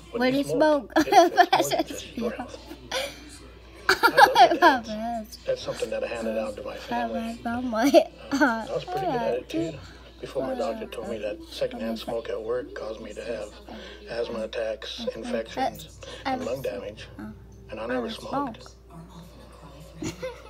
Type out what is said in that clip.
When you smoke, it affects more than just your health. That's something that I handed out to my family. I was pretty good at it too. Before my doctor told me that secondhand smoke at work caused me to have asthma attacks, infections, and lung damage. And I never smoked.